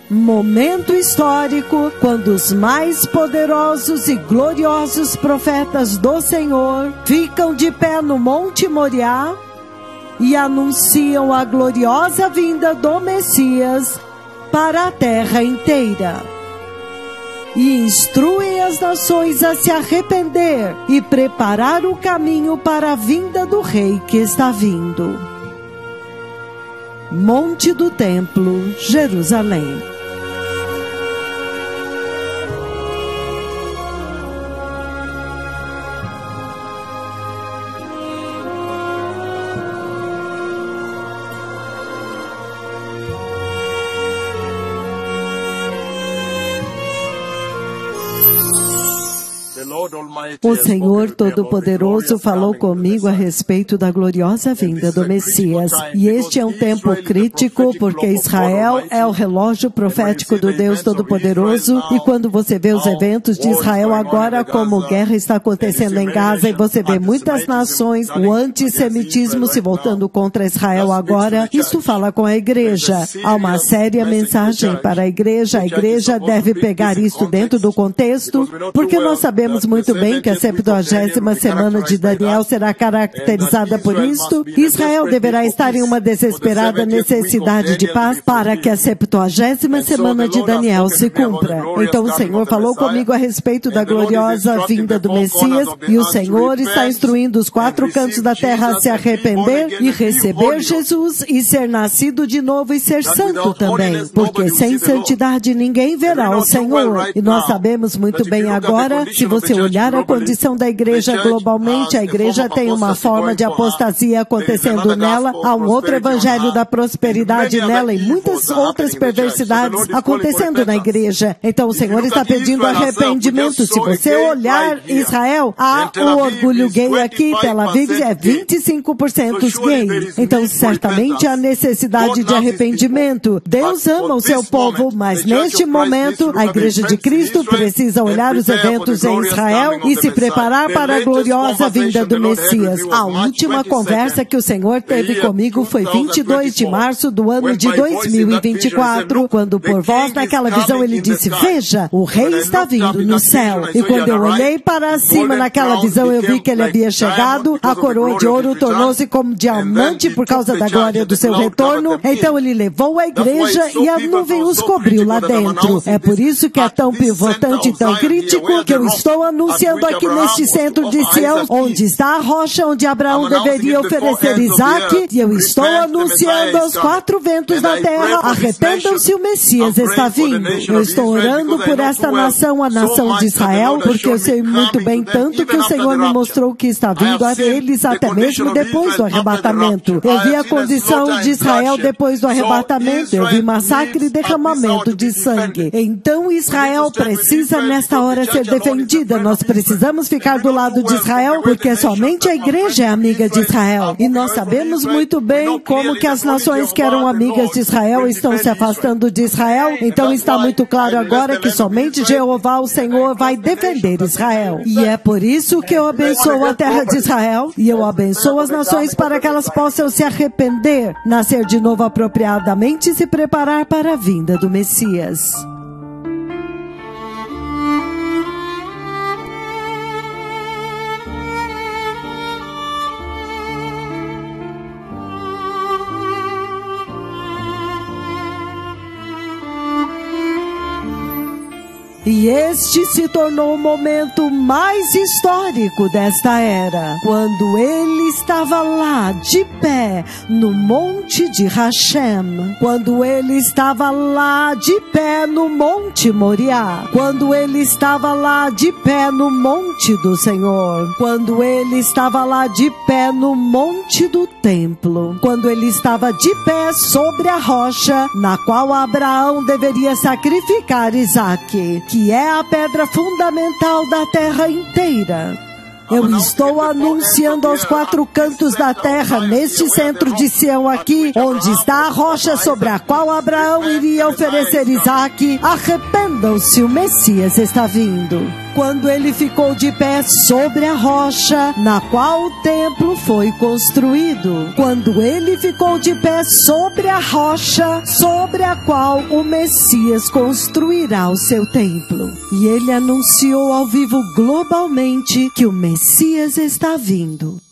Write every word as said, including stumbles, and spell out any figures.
Momento histórico quando os mais poderosos e gloriosos profetas do Senhor ficam de pé no Monte Moriá e anunciam a gloriosa vinda do Messias para a terra inteira. E instruem as nações a se arrepender e preparar o caminho para a vinda do Rei que está vindo. Monte do Templo, Jerusalém. O Senhor Todo-Poderoso falou comigo a respeito da gloriosa vinda do Messias. E este é um tempo crítico, porque Israel é o relógio profético do Deus Todo-Poderoso. E quando você vê os eventos de Israel agora, como guerra está acontecendo em Gaza, e você vê muitas nações, o antissemitismo se voltando contra Israel agora, isso fala com a igreja. Há uma séria mensagem para a igreja. A igreja deve pegar isto dentro do contexto, porque nós sabemos muito bem que a septuagésima semana de Daniel será caracterizada por isto. Israel deverá estar em uma desesperada necessidade de paz para que a septuagésima semana de Daniel se cumpra. Então o Senhor falou comigo a respeito da gloriosa vinda do Messias, e o Senhor está instruindo os quatro cantos da terra a se arrepender e receber Jesus e ser nascido de novo e ser santo também, porque sem santidade ninguém verá o Senhor. E nós sabemos muito bem agora, se você olhar a condição da igreja globalmente, a igreja tem uma forma de apostasia acontecendo nela, há um outro evangelho da prosperidade nela e muitas outras perversidades acontecendo na igreja. Então o Senhor está pedindo arrependimento. Se você olhar Israel, há o orgulho gay aqui, Tel Aviv é vinte e cinco por cento gay. Então certamente há necessidade de arrependimento. Deus ama o seu povo, mas neste momento a igreja de Cristo precisa olhar os eventos em Israel e se preparar para a gloriosa vinda do Messias. A última conversa que o Senhor teve comigo foi vinte e dois de março do ano de dois mil e vinte e quatro, quando por voz naquela visão ele disse: veja, o rei está vindo no céu. E quando eu olhei para cima naquela visão, eu vi que ele havia chegado, a coroa de ouro tornou-se como diamante por causa da glória do seu retorno. Então ele levou a igreja e a nuvem os cobriu lá dentro. É por isso que é tão pivotante e tão crítico que eu estou anunciando aqui neste centro de Sião, onde está a rocha onde Abraão deveria oferecer Isaque, e eu estou anunciando aos quatro ventos da terra: arrependam-se, o Messias está vindo. Eu estou orando por esta nação, a nação de Israel, porque eu sei muito bem tanto que o Senhor me mostrou que está vindo a eles até mesmo depois do arrebatamento. Eu vi a condição de Israel depois do arrebatamento, eu vi massacre e derramamento de sangue. Então Israel precisa nesta hora ser defendida. Nós precisamos ficar do lado de Israel, porque somente a igreja é amiga de Israel. E nós sabemos muito bem como que as nações que eram amigas de Israel estão se afastando de Israel. Então está muito claro agora que somente Jeová, o Senhor, vai defender Israel. E é por isso que eu abençoo a terra de Israel, e eu abençoo as nações para que elas possam se arrepender, nascer de novo apropriadamente e se preparar para a vinda do Messias. E este se tornou o momento mais histórico desta era, quando ele estava lá, de pé, no Monte de Hashem, quando ele estava lá, de pé, no Monte Moriá, quando ele estava lá, de pé, no Monte do Senhor, quando ele estava lá, de pé, no Monte do Templo, quando ele estava de pé sobre a rocha, na qual Abraão deveria sacrificar Isaque, que é a pedra fundamental da terra inteira. Eu estou anunciando aos quatro cantos da terra, neste centro de Sião aqui, onde está a rocha sobre a qual Abraão iria oferecer Isaque: arrependam-se, o Messias está vindo. quando ele ficou de pé sobre a rocha na qual o templo foi construído. Quando ele ficou de pé sobre a rocha sobre a qual o Messias construirá o seu templo. E ele anunciou ao vivo globalmente que o Messias está vindo.